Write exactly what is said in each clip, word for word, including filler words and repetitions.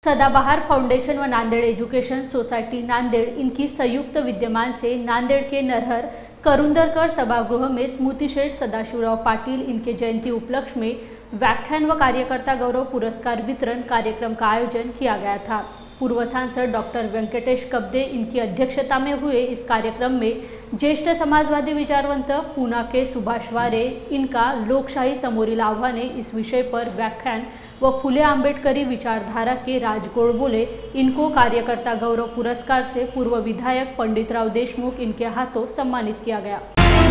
सदाबहार फाउंडेशन व Nanded education society Nanded इनकी संयुक्त विद्यमान से नांदेड़ के नरहर करुंदरकर सभागृह में स्मृतिशेष सदाशिवराव पाटिल इनके जयंती उपलक्ष्य में व्याख्यान व कार्यकर्ता गौरव पुरस्कार वितरण कार्यक्रम का आयोजन किया गया था। पूर्व सांसद डॉक्टर वेंकटेश कब्दे इनकी अध्यक्षता में हुए इस कार्यक्रम में ज्येष्ठ समाजवादी विचारवंत पूना के सुभाष वारे इनका लोकशाही समोरील आव्हाने इस विषय पर व्याख्यान व फुले आंबेडकरी विचारधारा के राज गोडबोले इनको कार्यकर्ता गौरव पुरस्कार से पूर्व विधायक पंडितराव देशमुख इनके हाथों सम्मानित किया गया।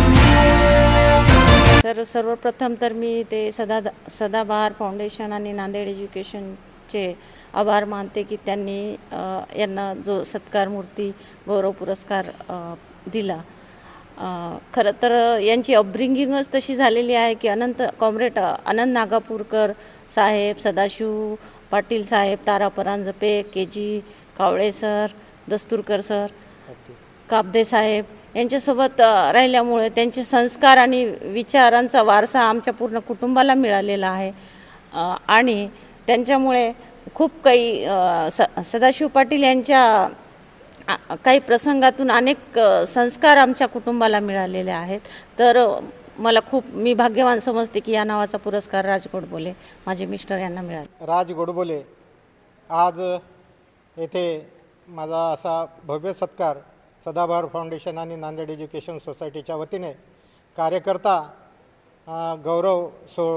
तर सर्वप्रथम तर मी ते सदा सदाबहार फाउंडेशन आणि नांदेड एज्युकेशनचे आभार मानते की त्यांनी यांना जो सत्कार मूर्ती गौरव पुरस्कार दिला। खरं तर यांची अपब्रिंगिंगच तशी झालेली आहे की अनंत कॉम्रेड अनंत नागापूरकर साहेब, सदाशिव पाटील साहेब, Tara Paranjape, K G Kawale sir, Dasturkar sir, Kabde साहेब यांच्यासोबत राहिल्यामुळे त्यांचे संस्कार आणि विचारांचा वारसा आमच्या पूर्ण कुटुंबाला मिळालेला आहे आणि त्यांच्यामुळे खूप काही सदाशिव पाटील यांच्या काही प्रसंगातून अनेक संस्कार आमच्या कुटुंबाला मिळालेले आहेत। तर मला खूप मी भाग्यवान समजते की या नावाचा पुरस्कार राज गोडबोले माझे मिस्टर यांना मिळाला। राज गोडबोले आज येथे माझा असा भव्य सत्कार सदाबहार फाउंडेशन आणि नांदेड एज्युकेशन सोसायटीच्या वतीने कार्यकर्ता गौरव सो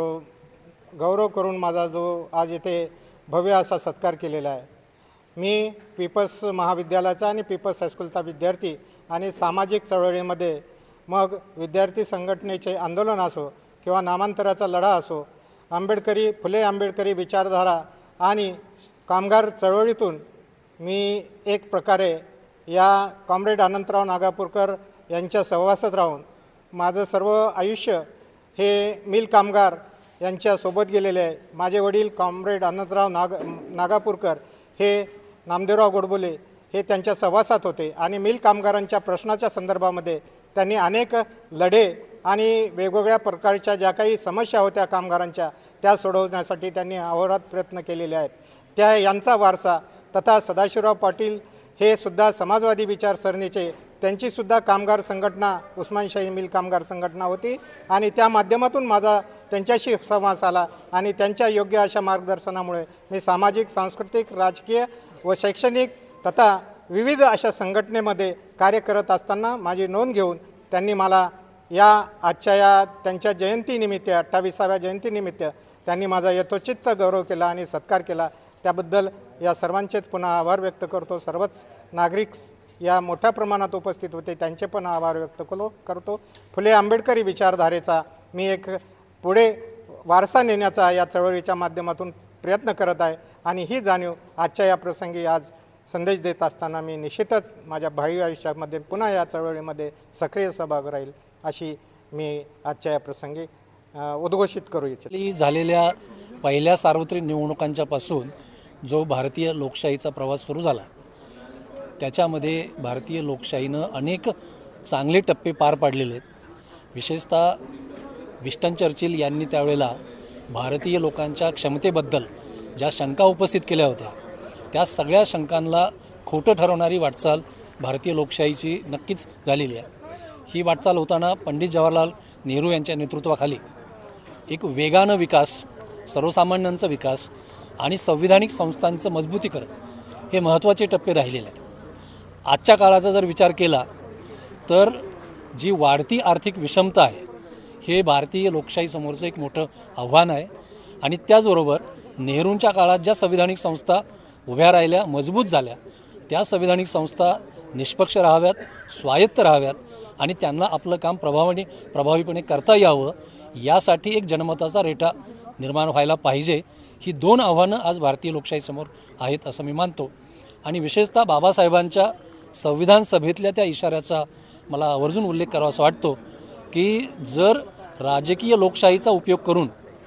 गौरव करून माझा जो आज येथे भव्य असा सत्कार केलेला आहे। मी पीपल्स महाविद्यालयाचा आणि पीपल्स हायस्कूलचा विद्यार्थी आणि सामाजिक चळवळीमध्ये मग विद्यार्थी संघटनेचे आंदोलन असो किंवा नामांतराचा लढा असो, आंबेडकरी फुले आंबेडकरी विचारधारा आणि कामगार चळवळीतून मी एक प्रकारे या कॉम्रेड अनंतराव नागापूरकर यांच्या सहवासात राहून माझं सर्व आयुष्य हे मिल कामगार यांच्यासोबत गेलेले आहे। माझे वडील कॉम्रेड अनंतराव नाग नागापूरकर हे नामदेवराव गोडबोले हे त्यांच्या सहवासात होते आणि मिल कामगारांच्या प्रश्नाच्या संदर्भामध्ये त्यांनी अनेक लढे आणि वेगवेगळ्या प्रकारच्या ज्या काही समस्या होत्या कामगारांच्या त्या सोडवण्यासाठी त्यांनी अहोरात्र प्रयत्न केलेले आहेत। त्या यांचा वारसा तथा सदाशिवराव पाटील हे सुद्धा समाजवादी विचारसरणीचे त्यांची सुद्धा कामगार संघटना उस्मानशाही मिल कामगार संघटना होती आणि त्या माध्यमातून माझा त्यांच्याशी सहवास आला आणि त्यांच्या योग्य अशा मार्गदर्शनामुळे मी सामाजिक, सांस्कृतिक, राजकीय व शैक्षणिक तथा विविध अशा संघटनेमध्ये कार्य करत असताना माझी नोंद घेऊन त्यांनी मला या आजच्या या त्यांच्या जयंतीनिमित्त अठ्ठावीसाव्या जयंतीनिमित्त त्यांनी माझा यथोचित गौरव केला आणि सत्कार केला। त्याबद्दल या सर्वांचेच पुन्हा आभार व्यक्त करतो। सर्वच नागरिक या मोठ्या प्रमाणात उपस्थित होते त्यांचे पण आभार व्यक्त करो करतो। फुले आंबेडकरी विचारधारेचा मी एक पुढे वारसा नेण्याचा या चळवळीच्या माध्यमातून प्रयत्न करत आहे आणि ही जाणीव आजच्या या प्रसंगी आज संदेश देत असताना मी निश्चितच माझ्या भावी आयुष्यामध्ये पुन्हा या चळवळीमध्ये सक्रिय सहभागी राहील अशी मी आजच्या या प्रसंगी उद्घोषित करू इच्छितो। झालेल्या पहिल्या सार्वत्रिक निवडणुकांच्या पासून जो भारतीय लोकशाहीचा प्रवास सुरू झाला त्याच्यामध्ये भारतीय लोकशाहीनं अनेक चांगले टप्पे पार पाडलेले आहेत। विशेषतः विस्टन चर्चिल यांनी त्यावेळेला भारतीय लोकांच्या क्षमतेबद्दल ज्या शंका उपस्थित केल्या होत्या त्या सगळ्या शंकांना खोटं ठरवणारी वाटचाल भारतीय लोकशाहीची नक्कीच झालेली आहे। ही वाटचाल होताना पंडित जवाहरलाल नेहरू यांच्या नेतृत्वाखाली एक वेगानं विकास, सर्वसामान्यांचा विकास आणि संविधानिक संस्थांचं मजबूतीकरण हे महत्त्वाचे टप्पे राहिलेले आहेत। आजच्या काळाचा जर विचार केला तर जी वाढती आर्थिक विषमता आहे हे भारतीय लोकशाहीसमोरचं एक मोठं आव्हान आहे आणि त्याचबरोबर नेहरूंच्या काळात ज्या संविधानिक संस्था उभ्या राहिल्या, मजबूत झाल्या, त्या संविधानिक संस्था निष्पक्ष राहाव्यात, स्वायत्त राहाव्यात आणि त्यांना आपलं काम प्रभावाने प्रभावीपणे करता यावं यासाठी एक जनमताचा रेटा निर्माण व्हायला पाहिजे। ही दोन आव्हानं आज भारतीय लोकशाहीसमोर आहेत असं मी मानतो आणि विशेषतः बाबासाहेबांच्या संविधान सभेतल्या त्या इशाऱ्याचा मला आवर्जून उल्लेख करावासा वाटतो की जर राजकीय लोकशाहीचा उपयोग करून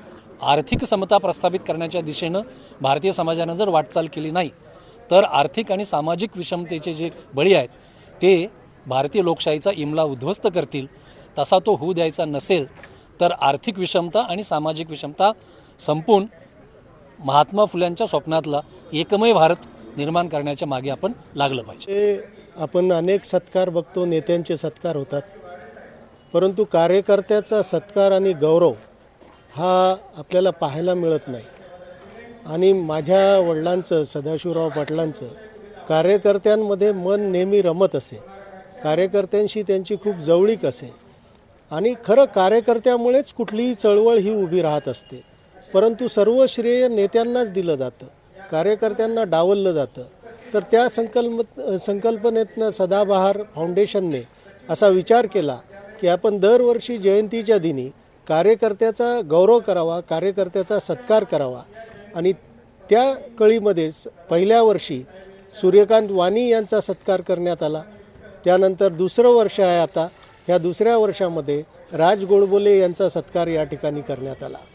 आर्थिक समता प्रस्थापित करण्याच्या दिशेनं भारतीय समाजानं जर वाटचाल केली नाही तर आर्थिक आणि सामाजिक विषमतेचे जे बळी आहेत ते भारतीय लोकशाहीचा इमला उद्ध्वस्त करतील। तसा तो होऊ द्यायचा नसेल तर आर्थिक विषमता आणि सामाजिक विषमता संपून महात्मा फुल्यांच्या स्वप्नातला एकमेव भारत निर्माण करण्याच्या मागे आपण लागलं पाहिजे. ते आपण अनेक सत्कार बघतो, नेत्यांचे सत्कार होतात, परंतु कार्यकर्त्याचा सत्कार आणि गौरव हा आपल्याला पाहायला मिळत नाही. आणि माझ्या वडिलांचं, सदाशिवराव पाटलांचं कार्यकर्त्यांमध्ये मन नेहमी रमत असे, कार्यकर्त्यांशी त्यांची खूप जवळीक असे. आणि खरं कार्यकर्त्यामुळेच कुठलीही चळवळ ही उभी राहत असते, परंतु सर्व श्रेय नेत्यांनाच दिलं जातं, कार्यकर्त्यांना डावललं जातं. तर त्या संकल्प संकल्पनेतनं सदाबहार फाउंडेशनने असा विचार केला की आपण दरवर्षी जयंतीच्या दिनी कार्यकर्त्याचा गौरव करावा, कार्यकर्त्याचा सत्कार करावा. आणि त्या कळीमध्येच पहिल्या वर्षी सूर्यकांत वाणी यांचा सत्कार करण्यात आला. त्यानंतर दुसरं वर्ष आहे आता, ह्या दुसऱ्या वर्षामध्ये राज गोडबोले यांचा सत्कार या ठिकाणी करण्यात आला.